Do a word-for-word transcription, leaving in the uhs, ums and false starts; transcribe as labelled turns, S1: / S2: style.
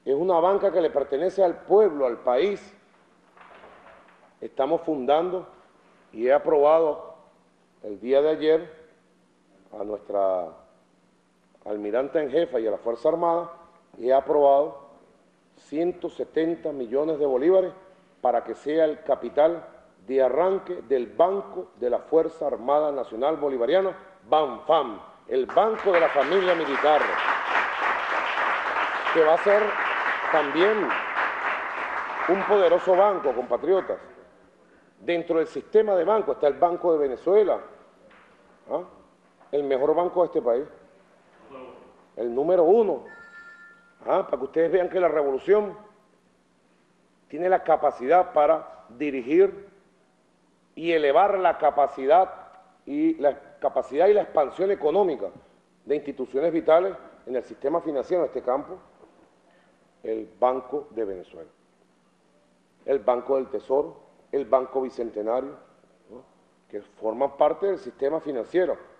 S1: es una banca que le pertenece al pueblo, al país. Estamos fundando y he aprobado el día de ayer a nuestra almiranta en jefa y a la Fuerza Armada, y he aprobado ciento setenta millones de bolívares para que sea el capital de arranque del Banco de la Fuerza Armada Nacional Bolivariana, BANFAM, el Banco de la Familia Militar, que va a ser también un poderoso banco, compatriotas. Dentro del sistema de bancos está el Banco de Venezuela, ¿ah? El mejor banco de este país, el número uno, ¿ah? Para que ustedes vean que la revolución tiene la capacidad para dirigir y elevar la capacidad y la capacidad y la expansión económica de instituciones vitales en el sistema financiero, en este campo, el Banco de Venezuela, el Banco del Tesoro, el Banco Bicentenario, ¿no?, que forman parte del sistema financiero.